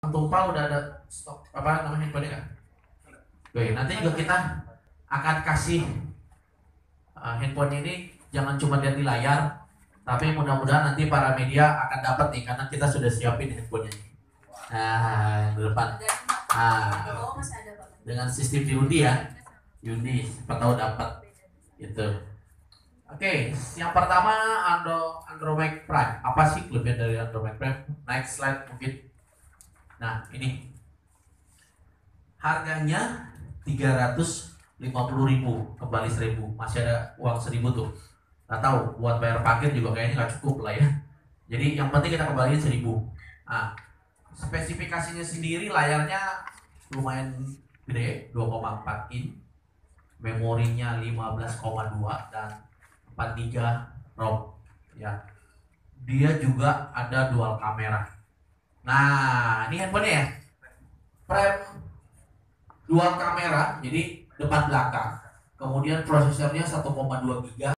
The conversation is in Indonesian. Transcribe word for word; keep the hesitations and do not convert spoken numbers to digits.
Tumpah udah ada stok apa namanya handphonenya nggak? Oke, nanti juga kita akan kasih uh, handphone ini jangan cuma lihat di layar, tapi mudah-mudahan nanti para media akan dapat nih karena kita sudah siapin handphonenya. Nah, di depan. Nah, dengan sistem diundi ya, diundi, siapa tahu dapat gitu. Oke, yang pertama Andro Andromax Prime. Apa sih kelebihan dari Andromax Prime? Next slide mungkin. Nah, ini harganya tiga ratus lima puluh ribu, kembali seribu, masih ada uang seribu tuh. Nggak tahu, buat bayar parkir juga kayaknya nggak cukup lah ya. Jadi yang penting kita kembaliin seribu. Nah, spesifikasinya sendiri layarnya lumayan gede, dua koma empat in, memorinya lima belas koma dua dan empat giga ROM ya. Dia juga ada dual kamera. Nah, ini handphonenya ya. Prime dual kamera, jadi depan belakang. Kemudian prosesornya satu koma dua giga.